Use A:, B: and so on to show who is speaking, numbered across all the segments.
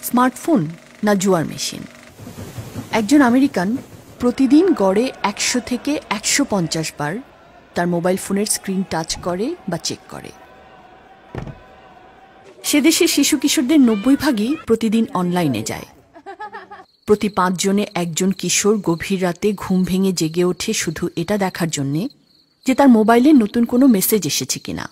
A: Smartphone না জুয়ার machine? একজন আমেরিকান প্রতিদিন গড়ে 100 থেকে 150 বার তার মোবাইল ফোনের স্ক্রিন টাচ করে বা চেক করে। সে দেশের শিশু কিশোরদের 90% প্রতিদিন অনলাইনে যায়। প্রতি 5 জনে একজন কিশোর গভীর রাতে ঘুম ভেঙে জেগে ওঠে শুধু এটা দেখার জন্যে যে তার মোবাইলে নতুন কোনো মেসেজ এসেছে কিনা।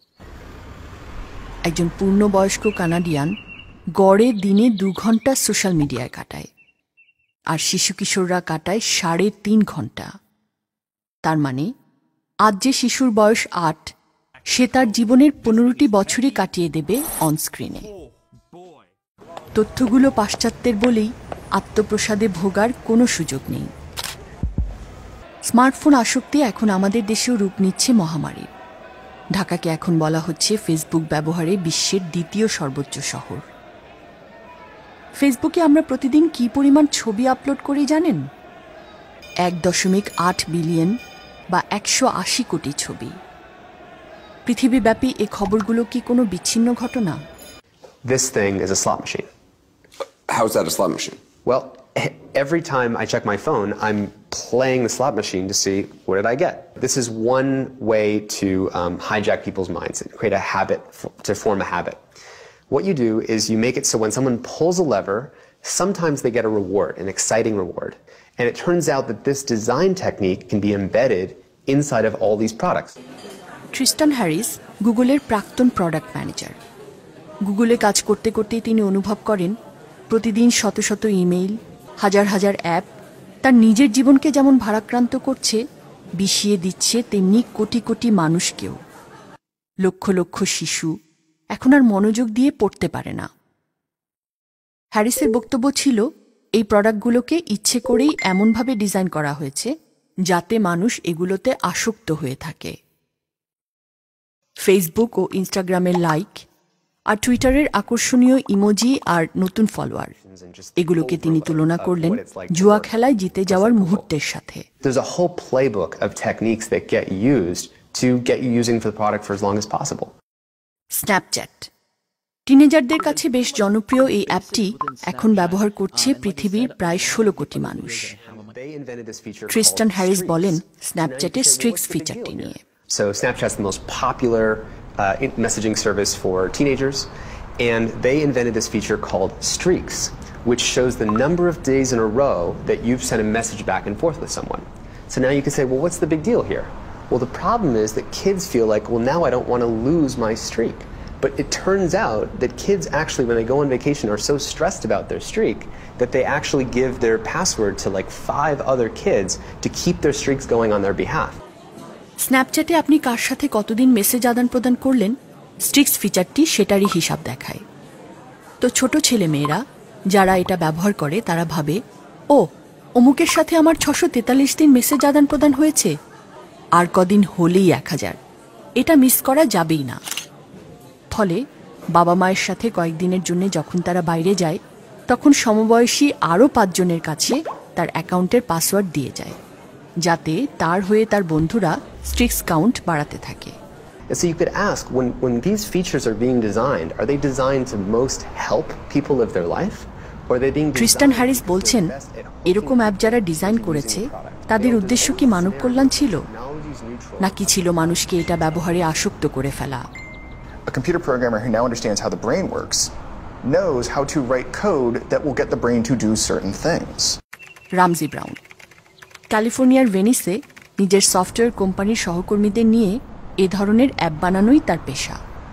A: একজন পূর্ণবয়স্ক কানাডিয়ান গড়ে দিনে 2 ঘন্টা সোশ্যাল মিডিয়ায় কাটায়, আর শিশু কিশোররা কাটায় 3.5 ঘন্টা। তার মানে আজ যে শিশুর বয়স 8, সে তার জীবনের 15টি বছরই কাটিয়ে দেবে অনস্ক্রিনে। তথ্যগুলো পাশ্চাত্যের বলেই আত্মপ্রসাদে ভোগার কোনো সুযোগ নেই। স্মার্টফোন আসক্তি এখন আমাদের দেশেও রূপ নিচ্ছে মহামারী। ঢাকাকে এখন বলা হচ্ছে ফেসবুক ব্যবহারে বিশ্বের 2য় সর্বোচ্চ শহর। ফেসবুকে আমরা প্রতিদিন কী পরিমাণ ছবি আপলোড করি জানেন? 1.8 বিলিয়ন বা 180 কোটি ছবি। পৃথিবীব্যাপী এই খবরগুলো কি কোনো বিচ্ছিন্ন ঘটনা?
B: This thing is a slot machine.
C: How is that a slot machine?
B: Well, every time I check my phone, I'm playing the slot machine to see what did I get. This is one way to hijack people's minds and create a habit, to form a habit. What you do is you make it so when someone pulls a lever, sometimes they get a reward, an exciting reward. And it turns out that this design technique can be embedded inside of all these products.
A: Tristan Harris গুগলের প্রাক্তন product manager. গুগলে কাজ করতে করতেই তিনি অনুভব করেন প্রতিদিন শত শত ইমেইল, হাজার হাজার অ্যাপ তার নিজের জীবনকে যেমন ভারাক্রান্ত করছে, বিষিয়ে দিচ্ছে তেমনি কোটি কোটি মানুষকেও। লক্ষ লক্ষ শিশু এখন আর মনোযোগ দিয়ে পড়তে পারে না। হ্যারিসের বক্তব্য ছিল, এই প্রোডাক্টগুলোকে ইচ্ছে করেই এমনভাবে ডিজাইন করা হয়েছে যাতে মানুষ এগুলোতে আসক্ত হয়ে থাকে। ফেসবুক ও ইনস্টাগ্রামের লাইক আর টুইটারের আকর্ষণীয় ইমোজি আর নতুন ফলোয়ার, এগুলোকে তিনি তুলনা করলেন জুয়া খেলায় জিতে যাওয়ার মুহূর্তের সাথে।
B: There's a whole playbook of techniques that get used to get you using the product for as long as possible.
A: Snapchat টিনেজারদের কাছে বেশ জনপ্রিয় এই অ্যাপটি এখন ব্যবহার করছে পৃথিবীর প্রায় 16 কোটি মানুষ। ট্রিস্টান হ্যারিস বলেন স্ন্যাপচ্যাটের স্ট্রিক্স ফিচারটি নিয়ে।
B: So Snapchat's the most popular messaging service for teenagers, and they invented this feature called Streaks, which shows the number of days in a row that you've sent a message back and forth with someone. So now you can say, well, what's the big deal here? Well, the problem is that kids feel like, well, now I don't want to lose my streak. But it turns out that kids actually, when they go on vacation, are so stressed about their streak that they actually give their password to like 5 other kids to keep their streaks going on their behalf.
A: স্ন্যাপচ্যাটে আপনি কার সাথে কতদিন message আদান প্রদান করলেন, Strix ফিচারটি সেটারই হিসাব দেখায়। তো ছোট ছেলে মেয়েরা যারা এটা ব্যবহার করে তারা ভাবে, ও অমুকের সাথে আমার 643 দিন মেসেজ আদান প্রদান হয়েছে, আর কদিন হলেই 1000, এটা মিস করা যাবেই না। ফলে বাবা মায়ের সাথে কয়েকদিনের জন্য যখন তারা বাইরে যায়, তখন সমবয়সী আরও 5 জনের কাছে তার অ্যাকাউন্টের পাসওয়ার্ড দিয়ে যায়, যাতে তার হয়ে তার বন্ধুরা স্ট্রিক্স কাউন্ট বাড়াতে থাকে।
B: So you could ask, when these features are being designed, are they designed to most help people live their life? Or are they being designed?
A: Tristan Harris বলছেন, এরকম অ্যাপ যারা ডিজাইন করেছে তাদের উদ্দেশ্য কি মানব কল্যাণ ছিল, নাকি ছিল মানুষকে এটা ব্যবহারে আসক্ত করে ফেলা?
D: A computer programmer who now understands how the brain works knows how to write code that will get the brain to do certain things.
A: Ramsey Brown ক্যালিফোর্নিয়ার ভেনিসে নিজের সফটওয়্যার কোম্পানির সহকর্মীদের নিয়ে এ ধরনের অ্যাপ বানানোই তার পেশা।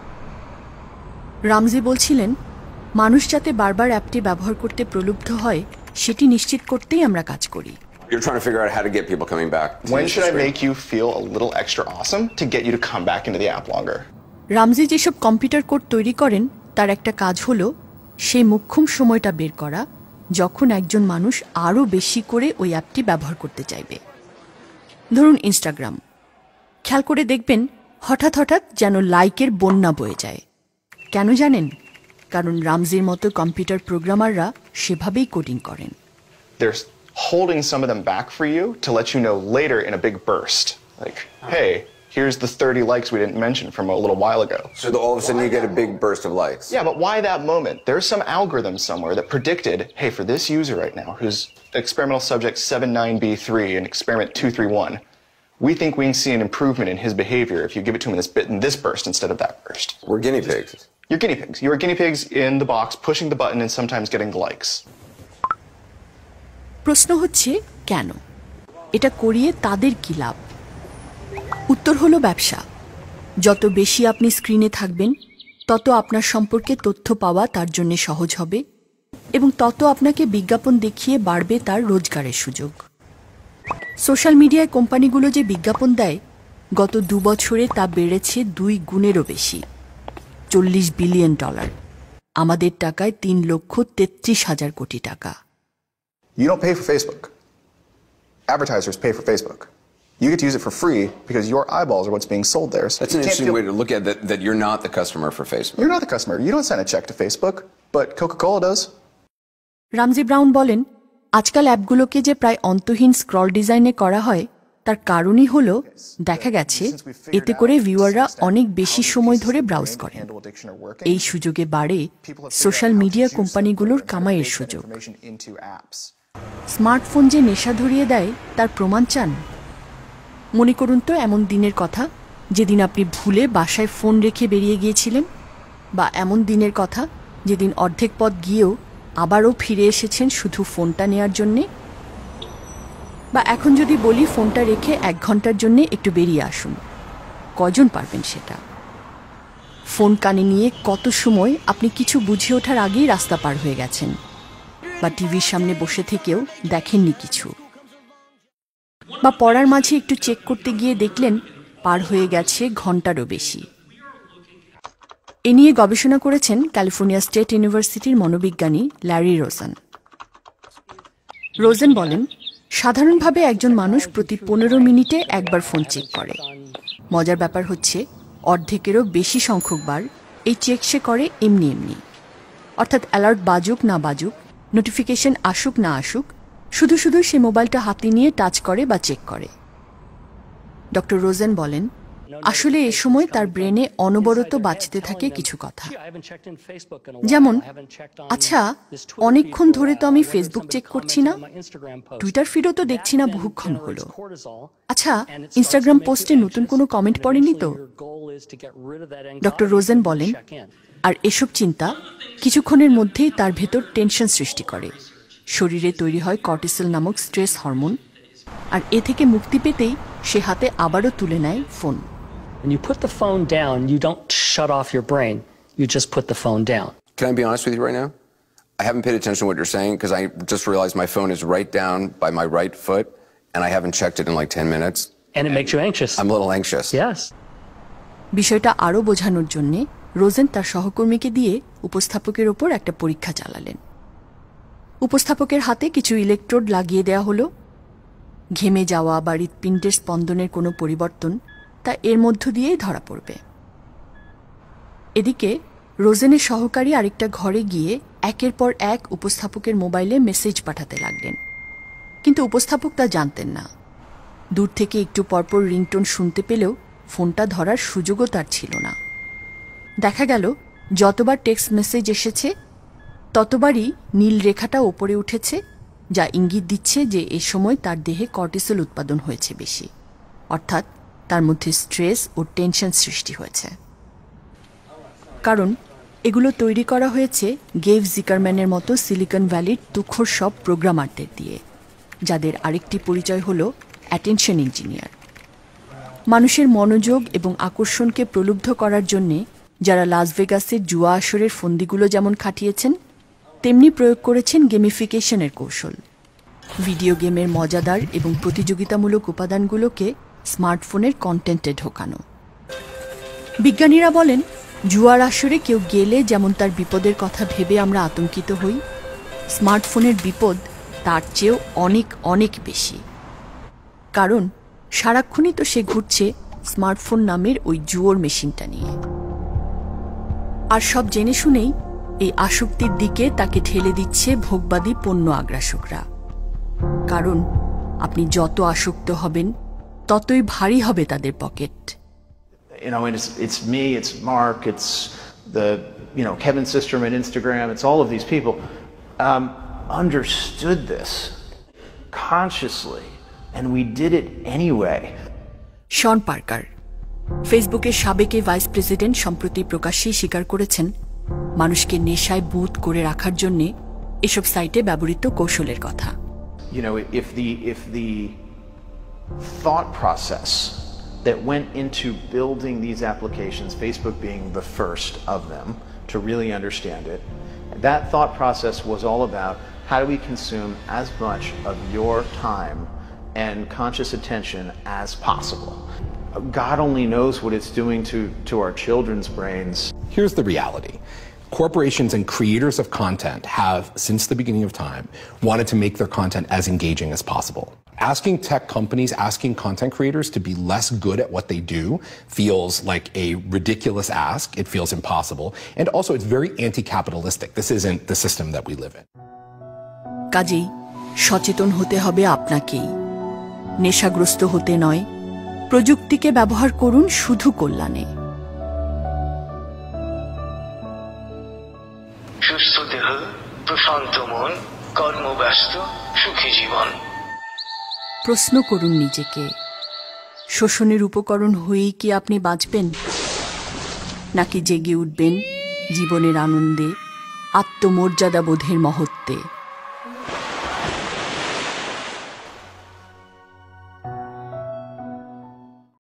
A: রামজি বলছিলেন, মানুষ যাতে বারবার অ্যাপটি ব্যবহার করতে প্রলুব্ধ হয় সেটি নিশ্চিত করতেই আমরা কাজ করি।
C: You're trying to figure out how to get people coming back.
D: When should I make you feel a little extra awesome to get you to come back into the app longer?
A: Ramji যেসব computer code তৈরি করেন তার একটা কাজ হলো সেই মোক্ষম সময়টা বের করা যখন একজন মানুষ আরও বেশি করে ওই অ্যাপটি ব্যবহার করতে চাইবে। ধরুন ইনস্টাগ্রাম, খেয়াল করে দেখবেন হঠাৎ হঠাৎ যেন লাইকের বন্যা বয়ে যায়। কেন জানেন? কারণ রামজির মতো কম্পিউটার প্রোগ্রামাররা সেভাবেই কোডিং করেন।
D: They're holding some of them back for you to let you know later in a big burst. Like, hey, Here's the 30 likes we didn't mention from a little while ago.
C: So all of a sudden you get a big burst of likes.
D: Yeah, but why that moment? There's some algorithm somewhere that predicted, hey, for this user right now, who's experimental subject 79B3 and experiment 231, we think we can see an improvement in his behavior if you give it to him in this burst instead of that burst.
C: We're guinea pigs.
D: You're guinea pigs. You are guinea pigs in the box, pushing the button and sometimes getting the likes.
A: প্রশ্ন হচ্ছে কেন এটা করিয়ে তাদের কি লাভ? উত্তর হলো ব্যবসা। যত বেশি আপনি স্ক্রিনে থাকবেন তত আপনার সম্পর্কে তথ্য পাওয়া তার জন্য সহজ হবে এবং তত আপনাকে বিজ্ঞাপন দেখিয়ে বাড়বে তার রোজগারের সুযোগ। সোশ্যাল মিডিয়ায় কোম্পানিগুলো যে বিজ্ঞাপন দেয় গত 2 বছরে তা বেড়েছে 2 গুণেরও বেশি, $40 বিলিয়ন, আমাদের টাকায় 3,33,000 কোটি টাকা।
D: You don't pay for Facebook. Advertisers pay for Facebook. You get to use it for free because your eyeballs are what's being sold there. So
C: That's an interesting way to look at that you're not the customer for Facebook.
D: You're not the customer. You don't send a check to Facebook, but Coca-Cola does.
A: Ramsey Brown বলেন, আজকাল অ্যাপগুলোকে যে প্রায় অন্তহীন scroll ডিজাইনে করা হয় তার কারণই হল দেখা গেছে এতে করে ভিউয়াররা অনেক বেশি সময় ধরে ব্রাউজ করেন। এই সুযোগে বাড়ে সোশ্যাল মিডিয়া কোম্পানিগুলোর কামাইয়ের সুযোগ। স্মার্টফোন যে নেশা ধরিয়ে দেয় তার প্রমাণ চান? মনে করুন তো এমন দিনের কথা যেদিন আপনি ভুলে বাসায় ফোন রেখে বেরিয়ে গিয়েছিলেন, বা এমন দিনের কথা যেদিন অর্ধেক পথ গিয়েও আবারও ফিরে এসেছেন শুধু ফোনটা নেয়ার জন্যে। বা এখন যদি বলি ফোনটা রেখে 1 ঘন্টার জন্য একটু বেরিয়ে আসুন, কজন পারবেন সেটা? ফোন কানে নিয়ে কত সময় আপনি কিছু বুঝে ওঠার আগেই রাস্তা পার হয়ে গেছেন, বা টিভির সামনে বসে থেকেও দেখেননি কিছু, বা পড়ার মাঝে একটু চেক করতে গিয়ে দেখলেন পার হয়ে গেছে ঘন্টারও বেশি। এ নিয়ে গবেষণা করেছেন ক্যালিফোর্নিয়া স্টেট ইউনিভার্সিটির মনোবিজ্ঞানী ল্যারি রোজেন। রোজেন বলেন, সাধারণভাবে একজন মানুষ প্রতি 15 মিনিটে একবার ফোন চেক করে। মজার ব্যাপার হচ্ছে অর্ধেকেরও বেশি সংখ্যকবার এই চেক সে করে এমনি এমনি, অর্থাৎ অ্যালার্ট বাজুক না বাজুক, নোটিফিকেশন আসুক না আসুক, শুধু শুধু সে মোবাইলটা হাতে নিয়ে টাচ করে বা চেক করে। ডক্টর রোজেন বলেন, আসলে এ সময় তার ব্রেনে অনবরত বাজতে থাকে কিছু কথা, যেমন আচ্ছা অনেকক্ষণ ধরে তো আমি ফেসবুক চেক করছি না, টুইটার ফিডও তো দেখছি না বহুক্ষণ হলো, আচ্ছা ইনস্টাগ্রাম পোস্টে নতুন কোনো কমেন্ট পড়েনি তো। ডক্টর রোজেন বলেন, আর এসব চিন্তা কিছুক্ষণের মধ্যেই তার ভেতর টেনশন সৃষ্টি করে, শরীরে তৈরি হয় কর্টিসল নামক স্ট্রেস হরমোন, আর এ থেকে মুক্তি পেতেই সে হাতে আবারও তুলে নেয় phone.
E: When you put the phone down, you don't shut off your brain. You just put the phone down.
C: Can I be honest with you right now? I haven't paid attention to what you're saying because I just realized my phone is right down by my right foot and I haven't checked it in like 10 minutes.
E: And it makes you anxious.
C: I'm a little anxious.
E: Yes.
A: বিষয়টা আরও বোঝানোর জন্যে Rosen তার সহকর্মীকে দিয়ে উপস্থাপকের ওপর একটা পরীক্ষা চালালেন। উপস্থাপকের হাতে কিছু ইলেকট্রোড লাগিয়ে দেওয়া হলো। ঘেমে যাওয়া বা হৃৎপিণ্ডের স্পন্দনের কোনো পরিবর্তন তা এর মধ্য দিয়েই ধরা পড়বে। এদিকে রোজেনের সহকারী আরেকটা ঘরে গিয়ে একের পর এক উপস্থাপকের মোবাইলে মেসেজ পাঠাতে লাগলেন, কিন্তু উপস্থাপক তা জানতেন না। দূর থেকে একটু পরপর রিংটোন শুনতে পেলেও ফোনটা ধরার সুযোগও তার ছিল না। দেখা গেল যতবার টেক্সট মেসেজ এসেছে ততবারই নীল রেখাটা ওপরে উঠেছে, যা ইঙ্গিত দিচ্ছে যে এ সময় তার দেহে কর্টিসল উৎপাদন হয়েছে বেশি, অর্থাৎ তার মধ্যে স্ট্রেস ও টেনশন সৃষ্টি হয়েছে। কারণ এগুলো তৈরি করা হয়েছে গেভ জিকারম্যানের মতো সিলিকন ভ্যালির তুখোড় সব প্রোগ্রামারদের দিয়ে, যাদের আরেকটি পরিচয় হল অ্যাটেনশন ইঞ্জিনিয়ার। মানুষের মনোযোগ এবং আকর্ষণকে প্রলুব্ধ করার জন্যে যারা লাস ভেগাসের জুয়া আসরের ফন্দিগুলো যেমন খাটিয়েছেন, তেমনি প্রয়োগ করেছেন গেমিফিকেশনের কৌশল। ভিডিও গেমের মজাদার এবং প্রতিযোগিতামূলক উপাদানগুলোকে স্মার্টফোনের কন্টেন্টে ঢোকানো। বিজ্ঞানীরা বলেন, জুয়ার আসরে কেউ গেলে যেমন তার বিপদের কথা ভেবে আমরা আতঙ্কিত হই, স্মার্টফোনের বিপদ তার চেয়েও অনেক অনেক বেশি। কারণ সারাক্ষণই তো সে ঘুরছে স্মার্টফোন নামের ওই জুয়োর মেশিনটা নিয়ে। আর সব জেনে শুনেই এই আসক্তির দিকে তাকে ঠেলে দিচ্ছে ভোগবাদী পণ্য আগ্রাসকরা। কারণ আপনি যত আসক্ত হবেন ততই ভারী হবে তাদের pocket.
F: and it's me, it's Mark, it's the, Kevin Systrom at Instagram, it's all of these people, understood this consciously, and we did it anyway.
A: Sean Parker, ফেসবুকের সাবেক ভাইস প্রেসিডেন্ট, সম্প্রতি প্রকাশ্যে স্বীকার করেছেন মানুষকে নেশায় বুঁদ করে রাখার জন্য এসব সাইটে ব্যবহৃত কৌশলের কথা।
F: If the thought process that went into building these applications, Facebook being the first of them to really understand it, that thought process was all about how do we consume as much of your time and conscious attention as possible. God only knows what it's doing to our children's brains.
G: Here's the reality. Corporations and creators of content have, since the beginning of time, wanted to make their content as engaging as possible. Asking tech companies, asking content creators to be less good at what they do feels like a ridiculous ask. It feels impossible. And also, it's very anti-capitalistic. This isn't the system that we live in.
A: কাজেই সচেতন হতে হবে আপনাকেই, নেশাগ্রস্ত হতে নয়। প্রযুক্তিকে ব্যবহার করুন শুধু কল্যাণে।
H: সুস্থ দেহ, প্রশান্ত মন, কর্মব্যস্ত, সুখী জীবন।
A: প্রশ্ন করুন নিজেকে, শোষণের উপকরণ হয়েই কি আপনি বাঁচবেন, নাকি জেগে উঠবেন জীবনের আনন্দে, আত্মমর্যাদাবোধের মহত্বে?